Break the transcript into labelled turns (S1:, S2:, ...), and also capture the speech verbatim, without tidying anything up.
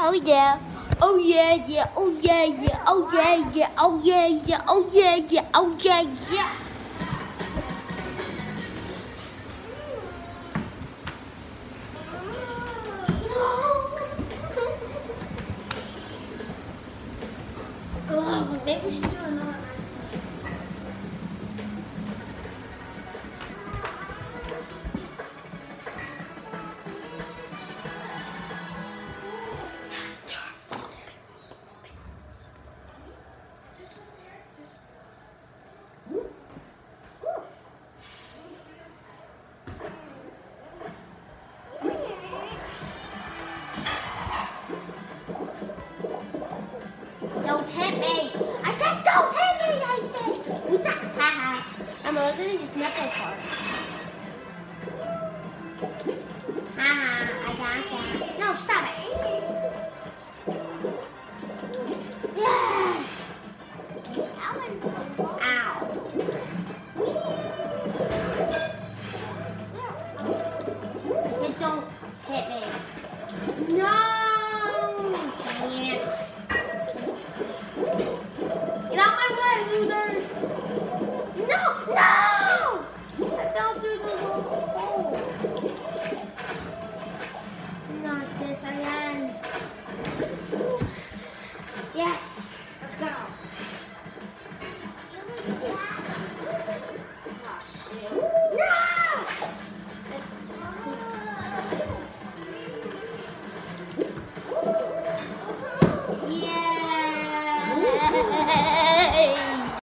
S1: Oh yeah. Oh yeah, yeah. Oh yeah, yeah. Oh yeah, yeah. Oh yeah, yeah. Oh yeah, yeah. Oh yeah, yeah. Oh, maybe we should do another one. Don't hit me! I said don't hit me! I said! What the? Haha. I'm listening to this nipple part. Haha, I got that. No, stop it. Yes! Ow. I said don't hit me.